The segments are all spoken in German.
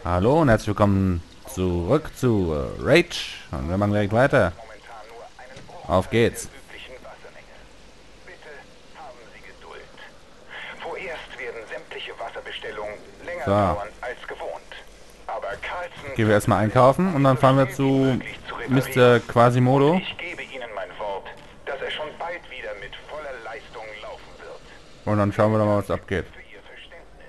Hallo und herzlich willkommen zurück zu Rage. Und wir machen direkt weiter. Momentan nur einen Auf Bruchteil der geht's. üblichen Wassermenge. Bitte haben Sie Geduld. Vorerst werden sämtliche Wasserbestellungen länger So, dauern als gewohnt. Aber Carlson gehen wir wird erstmal es einkaufen und dann so fahren wir schnell wie zu möglich zu Mr. reparieren. Quasimodo. Und ich gebe Ihnen mein Wort, dass er schon bald wieder mit voller Leistung laufen wird. Und dann schauen wir doch mal, was Dank abgeht. für Ihr Verständnis.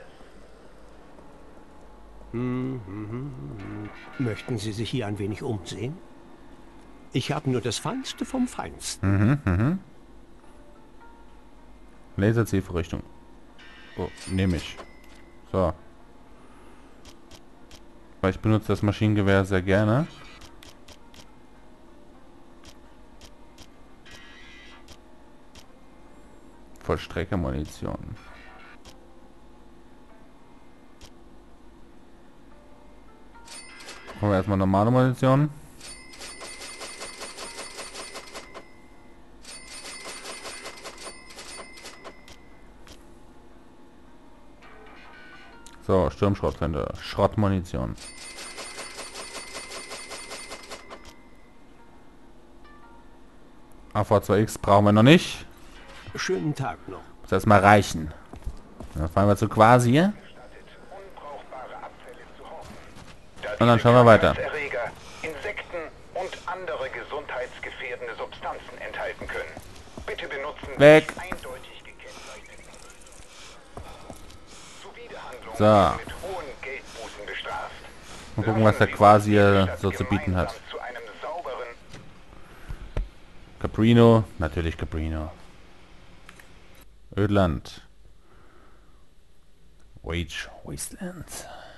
Möchten Sie sich hier ein wenig umsehen? Ich habe nur das Feinste vom Feinsten. Laserzielvorrichtung. Oh, nehme ich. So. Weil ich benutze das Maschinengewehr sehr gerne. Vollstreckermunition. Machen wir erstmal normale Munition. So, Sturmschrotflinte. Schrottmunition. AV2X brauchen wir noch nicht. Schönen Tag noch. Muss erstmal reichen. Dann fahren wir zu Quasi. Gestattet, unbrauchbare Abfälle zu horten. Da Und dann diese schauen wir weiter. Krankheitserreger, Insekten und andere gesundheitsgefährdende Substanzen enthalten können. Bitte benutzen Sie Weg. eindeutig gekennzeichnete. Zuwiderhandlungen So. werden mit hohen Geldbußen bestraft. Mal gucken, was der Lassen Sie Quasi uns hier die Stadt so zu bieten hat. gemeinsam zu einem sauberen Caprino. Natürlich Caprino. Ödland. Rage Wasteland.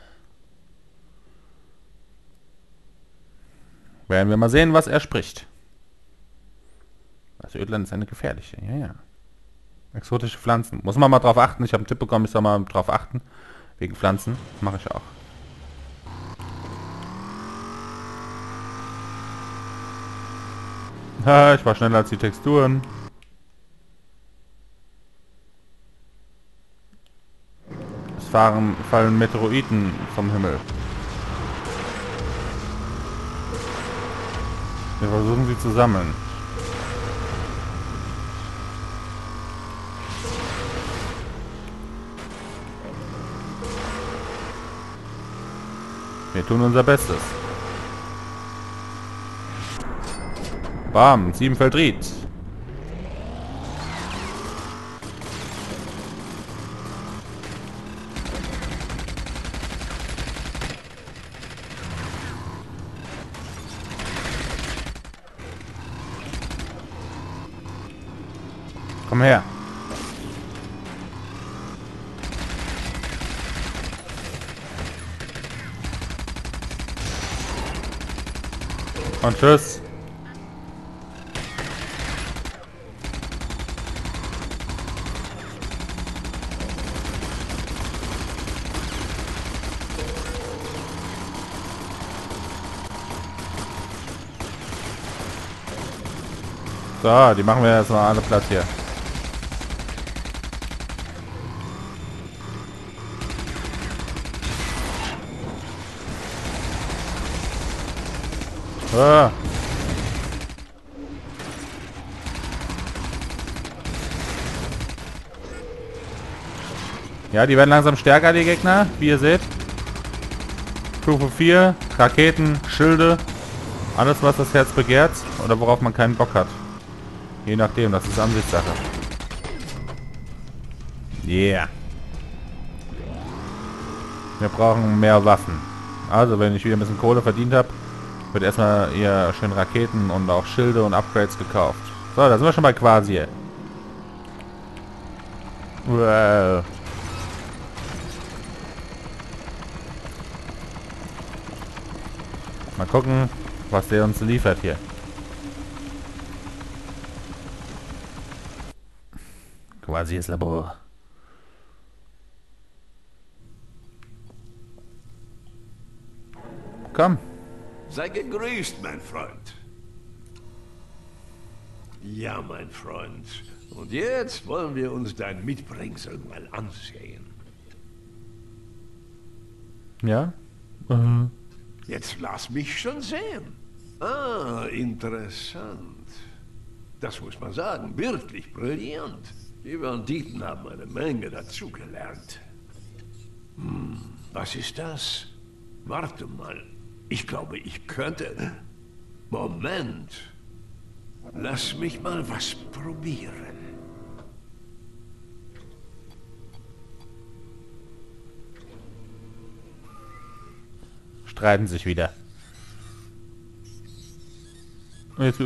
Werden wir mal sehen, was er spricht. Das Ödland ist eine gefährliche. Ja, ja. Exotische Pflanzen. Muss man mal drauf achten. Ich habe einen Tipp bekommen, ich soll mal drauf achten. Wegen Pflanzen. Mache ich auch. Ha, ich war schneller als die Texturen. Es fallen Meteoriten vom Himmel. Wir versuchen sie zu sammeln. Wir tun unser Bestes. Bam, 7 Feldried. Komm her. Und tschüss. So, die machen wir jetzt mal alle Platz hier. Ah. Ja, die werden langsam stärker, die Gegner, wie ihr seht. Stufe 4, Raketen, Schilde, alles was das Herz begehrt oder worauf man keinen Bock hat. Je nachdem, das ist Ansichtssache. Yeah. Wir brauchen mehr Waffen. Also, wenn ich wieder ein bisschen Kohle verdient habe, wird erstmal hier schön Raketen und auch Schilde und Upgrades gekauft. So, da sind wir schon bei Quasi. Wow. Mal gucken, was der uns liefert hier. Quasi das Labor. Komm. Sei gegrüßt, mein Freund. Ja, mein Freund. Und jetzt wollen wir uns dein Mitbringsel mal ansehen. Ja? Jetzt lass mich schon sehen. Ah, interessant. Das muss man sagen, wirklich brillant. Die Banditen haben eine Menge dazugelernt. Was ist das? Warte mal. Ich glaube, ich könnte... Moment. Lass mich mal was probieren. Streiten sich wieder. Jetzt,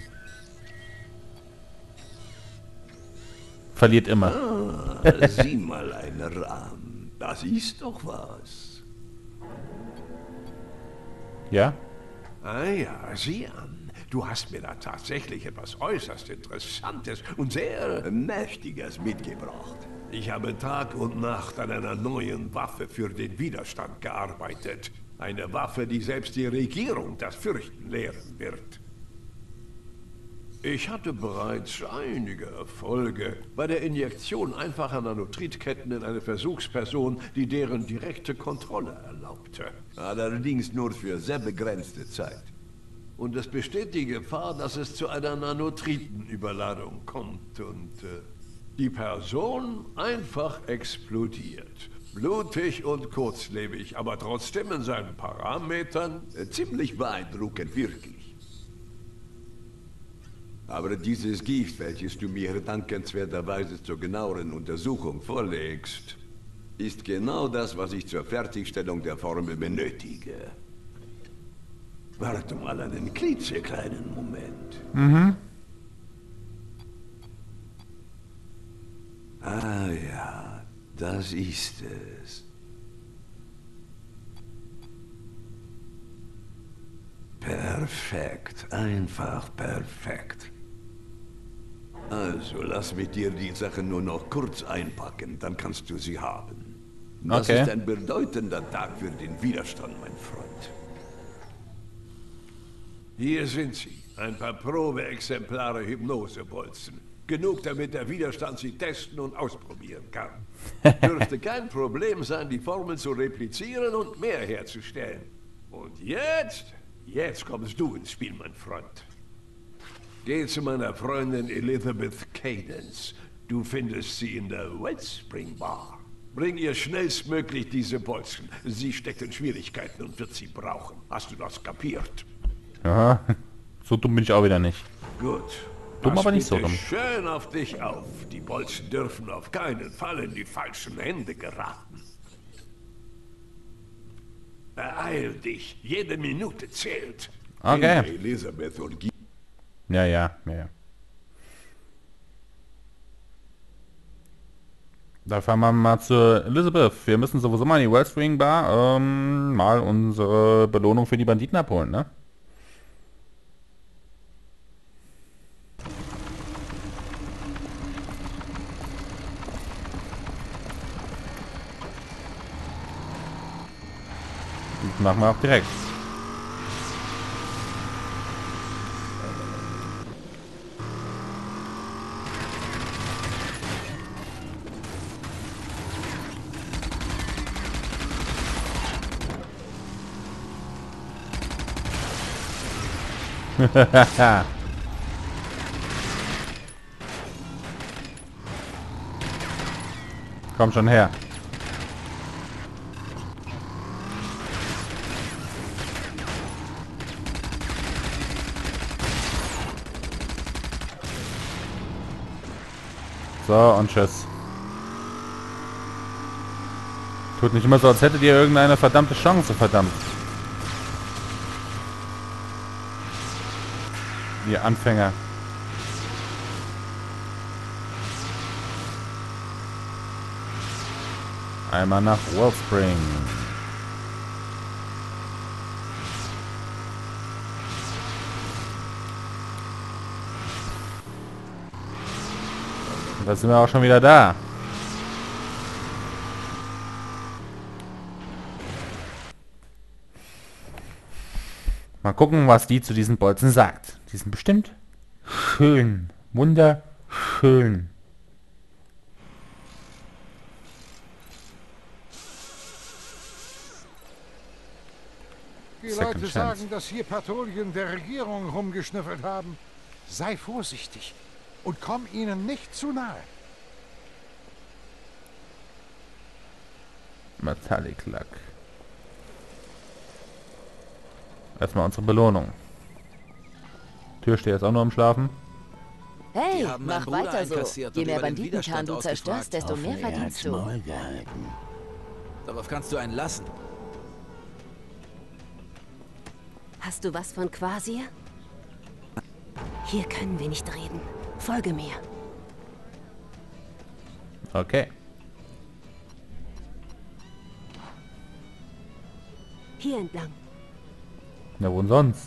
verliert immer. Sieh mal einen Rahmen. Das ist doch was. Ja? Ah ja, sieh an. Du hast mir da tatsächlich etwas äußerst Interessantes und sehr Mächtiges mitgebracht. Ich habe Tag und Nacht an einer neuen Waffe für den Widerstand gearbeitet. Eine Waffe, die selbst die Regierung das Fürchten lehren wird. Ich hatte bereits einige Erfolge bei der Injektion einfacher Nanotritketten in eine Versuchsperson, die deren direkte Kontrolle erlaubte. Allerdings nur für sehr begrenzte Zeit. Und es besteht die Gefahr, dass es zu einer Nanotritenüberladung kommt und die Person einfach explodiert. Blutig und kurzlebig, aber trotzdem in seinen Parametern Ziemlich beeindruckend, wirklich. Aber dieses Gift, welches du mir dankenswerterweise zur genaueren Untersuchung vorlegst, ist genau das, was ich zur Fertigstellung der Formel benötige. Warte mal einen klitzekleinen Moment. Ah ja, das ist es. Perfekt, einfach perfekt. Also, lass mich dir die Sache nur noch kurz einpacken, dann kannst du sie haben. Das Okay. ist ein bedeutender Tag für den Widerstand, mein Freund. Hier sind sie. Ein paar Probeexemplare Hypnosebolzen. Genug, damit der Widerstand sie testen und ausprobieren kann. Dürfte kein Problem sein, die Formel zu replizieren und mehr herzustellen. Und jetzt kommst du ins Spiel, mein Freund. Geh zu meiner Freundin Elizabeth Cadence. Du findest sie in der Wellspring Bar. Bring ihr schnellstmöglich diese Bolzen. Sie steckt in Schwierigkeiten und wird sie brauchen. Hast du das kapiert? Ja, so dumm bin ich auch wieder nicht. Gut. Dumm, Pass aber nicht so bitte dumm. schön auf dich auf. Die Bolzen dürfen auf keinen Fall in die falschen Hände geraten. Beeil dich. Jede Minute zählt. Okay. Finde Elisabeth und gib Ja. Da fahren wir mal zu Elizabeth. Wir müssen sowieso mal in die Wellspring Bar mal unsere Belohnung für die Banditen abholen, ne? Das machen wir auch direkt. Komm schon her. So, und tschüss. Tut nicht immer so, als hättet ihr irgendeine verdammte Chance, verdammt. Ihr Anfänger. Einmal nach Wellspring. Und da sind wir auch schon wieder da. Mal gucken, was die zu diesen Bolzen sagt. Die sind bestimmt schön. Wunderschön. Die Second Leute Chance. sagen, dass hier Patrouillen der Regierung rumgeschnüffelt haben. Sei vorsichtig und komm ihnen nicht zu nahe. Metallic Lack. Erstmal unsere Belohnung. Türsteher ist auch nur am Schlafen. Hey, Die haben meinen mach Bruder weiter so. einkassiert Je und mehr über den Banditenkern Widerstand du zerstörst, ausgefragt. desto mehr Hoffen, er verdienst hat's du. Maul gehalten. Darauf kannst du einen lassen. Hast du was von Quasir? Hier können wir nicht reden. Folge mir. Okay. Hier entlang. Na, wo denn sonst?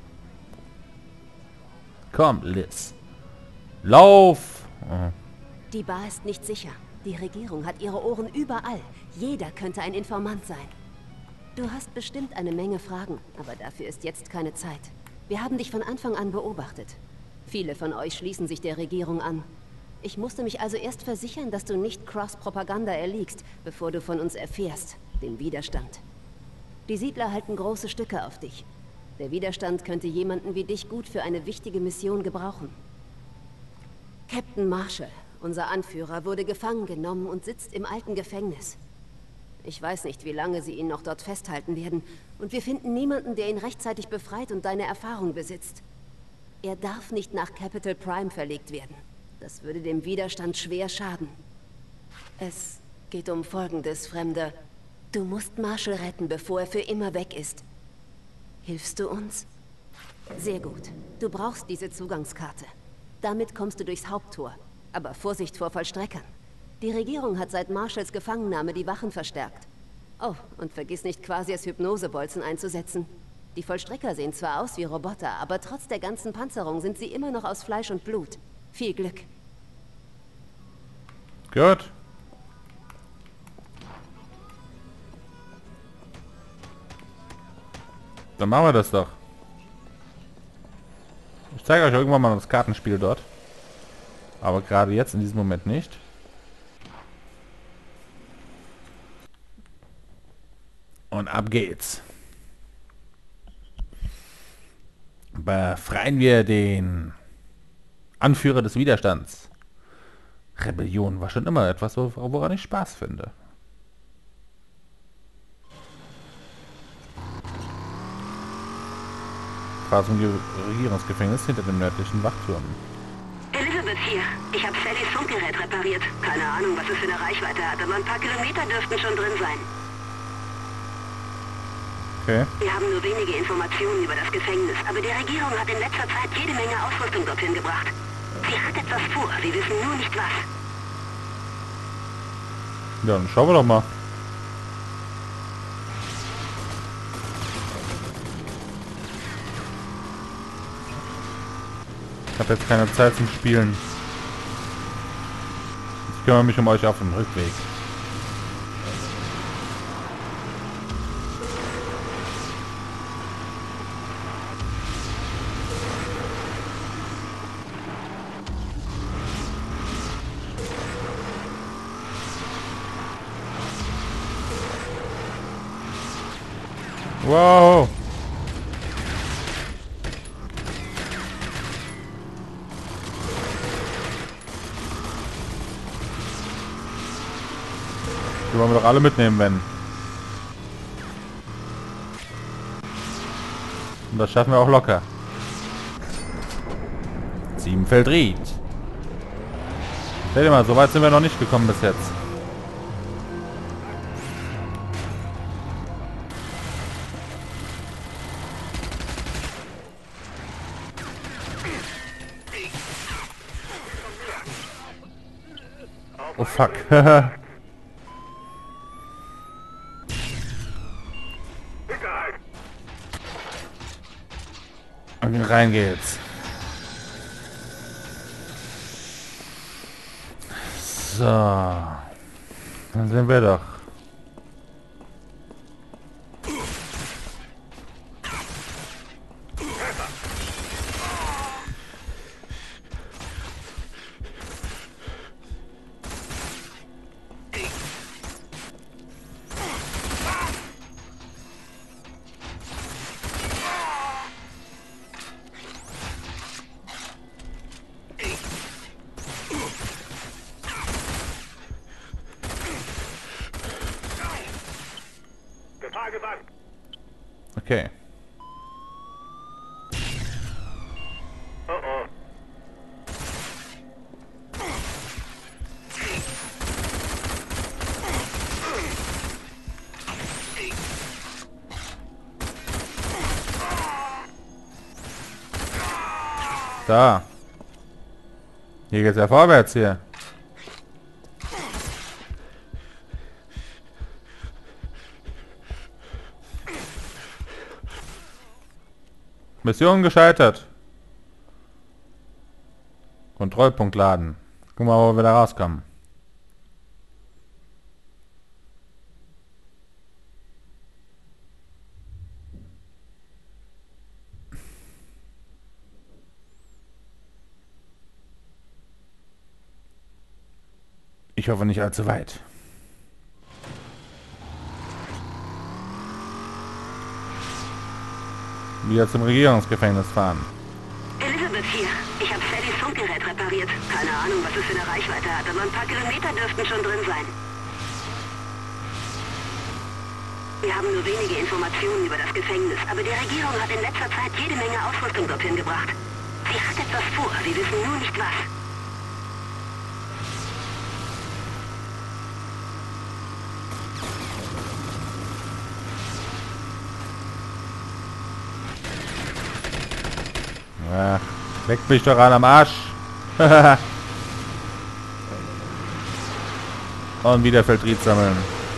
Komm, Liz. Lauf! Oh. Die Bar ist nicht sicher. Die Regierung hat ihre Ohren überall. Jeder könnte ein Informant sein. Du hast bestimmt eine Menge Fragen, aber dafür ist jetzt keine Zeit. Wir haben dich von Anfang an beobachtet. Viele von euch schließen sich der Regierung an. Ich musste mich also erst versichern, dass du nicht Cross-Propaganda erliegst, bevor du von uns erfährst, dem Widerstand. Die Siedler halten große Stücke auf dich. Der Widerstand könnte jemanden wie dich gut für eine wichtige Mission gebrauchen. Captain Marshall, unser Anführer, wurde gefangen genommen und sitzt im alten Gefängnis. Ich weiß nicht, wie lange sie ihn noch dort festhalten werden, und wir finden niemanden, der ihn rechtzeitig befreit und deine Erfahrung besitzt. Er darf nicht nach Capital Prime verlegt werden. Das würde dem Widerstand schwer schaden. Es geht um Folgendes, Fremder. Du musst Marshall retten, bevor er für immer weg ist. Hilfst du uns? Sehr gut. Du brauchst diese Zugangskarte. Damit kommst du durchs Haupttor. Aber Vorsicht vor Vollstreckern. Die Regierung hat seit Marshalls Gefangennahme die Wachen verstärkt. Oh, und vergiss nicht, Quasirs Hypnosebolzen einzusetzen. Die Vollstrecker sehen zwar aus wie Roboter, aber trotz der ganzen Panzerung sind sie immer noch aus Fleisch und Blut. Viel Glück. Gut. Dann machen wir das doch. Ich zeige euch irgendwann mal das Kartenspiel dort. Aber gerade jetzt in diesem Moment nicht. Und ab geht's. Befreien wir den Anführer des Widerstands. Rebellion war schon immer etwas, woran ich Spaß finde. Fahr zum Regierungsgefängnis hinter dem nördlichen Wachturm. Elizabeth hier. Ich habe Sallys Funkgerät repariert. Keine Ahnung, was es für eine Reichweite hat, aber ein paar Kilometer dürften schon drin sein. Okay. Wir haben nur wenige Informationen über das Gefängnis, aber die Regierung hat in letzter Zeit jede Menge Ausrüstung dorthin gebracht. Sie hat etwas vor, wir wissen nur nicht was. Ja, dann schauen wir doch mal. Ich habe jetzt keine Zeit zum Spielen. Ich kümmere mich um euch auf dem Rückweg. Wow! Die wollen wir doch alle mitnehmen, wenn. Und das schaffen wir auch locker. Siebenfeldried. Seht ihr mal, so weit sind wir noch nicht gekommen bis jetzt. Oh fuck. Und rein geht's. So. Dann sind wir doch. Okay. Da. Hier geht's ja vorwärts hier. Mission gescheitert. Kontrollpunkt laden. Gucken wir mal, wo wir da rauskommen. Ich hoffe nicht allzu weit. Wieder zum Regierungsgefängnis fahren. Elizabeth hier. Ich habe Sallys Funkgerät repariert. Keine Ahnung, was es für eine Reichweite hat, aber ein paar Kilometer dürften schon drin sein. Wir haben nur wenige Informationen über das Gefängnis, aber die Regierung hat in letzter Zeit jede Menge Ausrüstung dorthin gebracht. Sie hat etwas vor, wir wissen nur nicht was. Ja, leckt mich doch an am Arsch. Und wieder Feldried sammeln.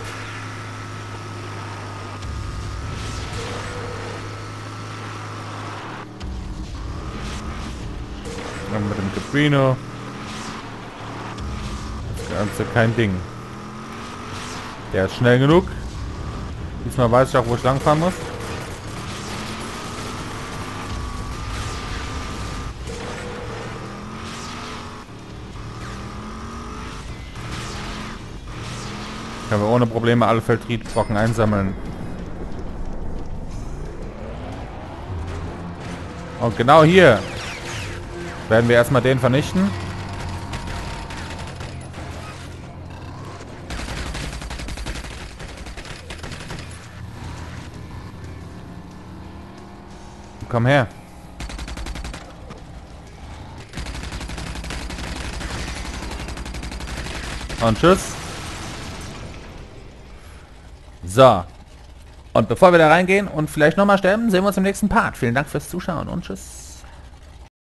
Dann mit dem Caprino. Das Ganze kein Ding. Der ist schnell genug. Diesmal weiß ich auch, wo ich langfahren muss. Können wir ohne Probleme alle Feldriedbrocken einsammeln. Und genau hier werden wir erstmal den vernichten. Komm her. Und tschüss. So. Und bevor wir da reingehen und vielleicht nochmal sterben, sehen wir uns im nächsten Part. Vielen Dank fürs Zuschauen und tschüss.